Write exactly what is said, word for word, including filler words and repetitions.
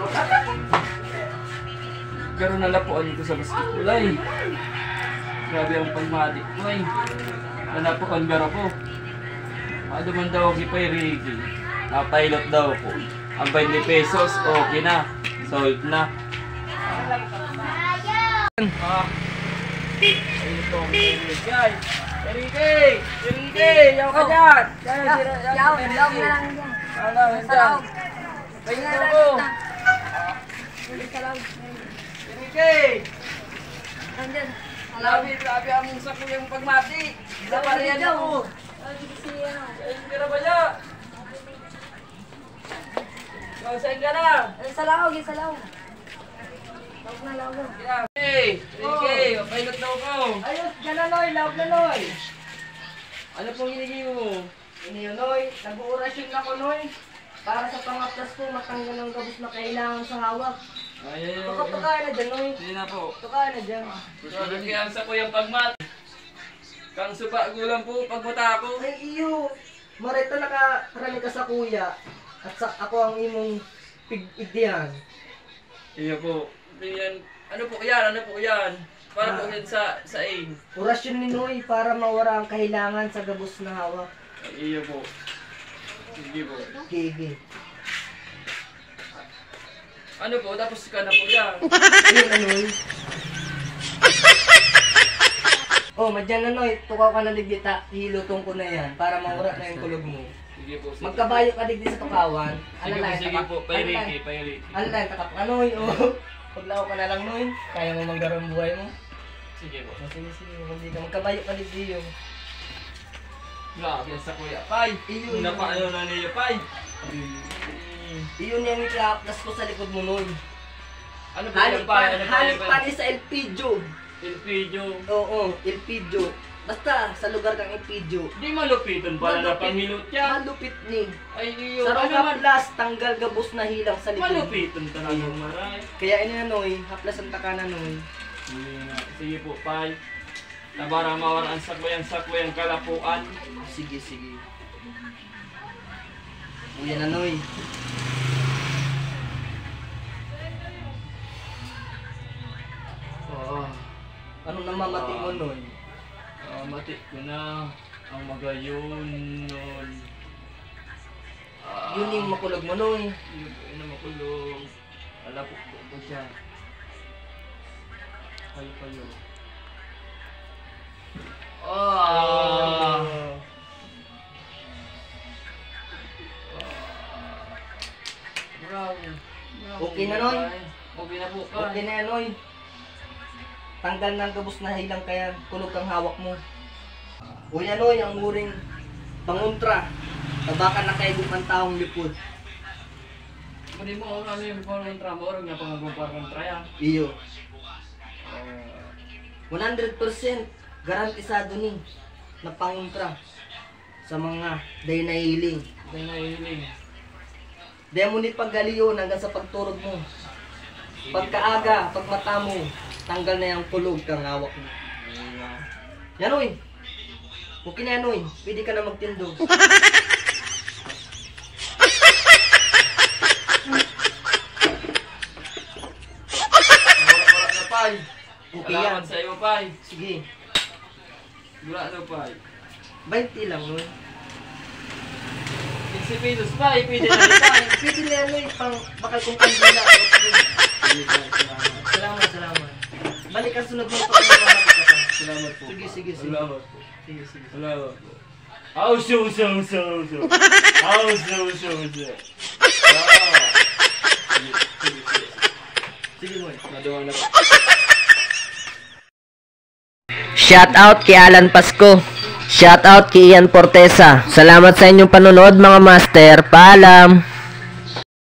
Pero nalapuan ko sa basketball ay. Grabe ang pagmadik ko ay. Nalapuan garo ko. Ano man daw kipay Ricky. Na-pilot daw ko. Ang twenty pesos, okay na. Sold na. Ah. Ayun ito ang Ricky. Ricky! Ricky! Yaw ka dyan! Yaw! Yaw! Yaw na lang dyan. Ano, dyan. Kayo ko. Ricky! Nandyan. Labi, labi ang sa kuyang pagmati. Isa pa rin yan ako. Saan ka na ba niya? Saan ka na? Sa lawag, sa lawag. Lawag na lawag. Hey, Ricky, pilot daw ko. Ayos, Galanoy, lawag na Noy. Ano pong hinigi mo? Iniyo Noy, nag-uurasyon na ko Noy. Para sa pangaplas ko, matanggal ang gabos na kailangan sa hawak. Ay, ay, ay. Tukay na dyan Noy. Hindi na po. Tukay na dyan. Ricky, ang sa kuyang pagmati. Kang suba gulang po pagmata ko. Ay iyo, marito nakakarami ka sa kuya. At sa ako ang imong pig-igdihan. Iyo po. Yan. Ano po yan? Ano po yan? Para po yan sa sa aim. Orasyon ni Noy para mawara ang kahilangan sa gabos na hawak. Iyo po. Sige po. Gigi. Ano po? Tapos ka na po yan. Ayun na Noy. Oh, madyan na Noy. Tukaw ka na digdita. Hilutong ko na yan para mawara na yung kulog mo. Sige po. Sige. Magkabayo ka digdi sa tukawan. Sige po. Sige po. Pairiki. Pairiki. Alay, takap ka Noy. Oh. Paglao ka na lang Noy. Kaya mo manggaro ang buhay mo. Sige po. Oh, sige, sige. Hindi ka magkabayo ka digdi yung. Grabe sa kuya Pai. Iyo, Una pa ano na niyo Pai. Iyon yung itlaplas ko sa likod mo Noy. Ano po Halik yung Pai? pa, Ano po halik yung pa Pai? ni sa El Pidio. El Pidio. Oo, El Pidio. Basta sa lugar kang El Pidio. Di malupitan pala na panghilot yan. Malupit ni. Ay iyo. Sa Ano mga man? haplas, tanggal gabos na hilang sa likod. Malupitan talagang maray. Kaya ini na Noy, haplas ang takana Noy. Sige nga. Sige po Pai. Tabara mawaraan sa kuyang sa kuyang kalapuan. Sige, sige. Uyan na Noy. Oo. Anong namamati mo Noy? Ah, mati ko na ang magayon nun. Ah, Yun yung makulog mo Noy. Yun po na makulong. Alapok po po siya. Kayo kayo. Ah! Grabe. Okay na, Noy? Okay na po ka. Okay na yan Noy. Tanggal ng gabos na hilang kaya kulog kang hawak mo. Uyan Noy, ang muring panguntra. Tabakan na kayo ang taong lipod. Pwede mo ano yung pangontra mo, orang nga pangagumpar kontra yan. Iyo. Ah, one hundred percent garantisado ni na panguntra sa mga day na hiling. Dahil nahihiling. Dahil mo ni paggaliyon hanggang sa pagturog mo. Pagkaaga, pag mata mo, tanggal na yung kulog kang hawak mo. Yan Noy. Okay na yan Noy. Pwede ka na magtindog. Wala na Pai. Okay yan. Salamat sa iyo Pai. Sige. Wala na Pai. twenty lang Noy. fifty pesos Pai, pwede na rin Pai. Pwede na yan Noy. Pang bakal kong kandila. Salamat, salamat. Balik ka sunod mo pa kung mga Salamat po. Sige, sige, sige. Salamat po. Sige, sige. Salamat po. Aw, so, so, so, so. Aw, so, so, so. Ah. Sige, sige, sige. Sige Noy. Nadawa na po. Shout out kay Alan Pasco. Shout out kay Ian Portesa. Salamat sa inyong panonood mga master. Paalam.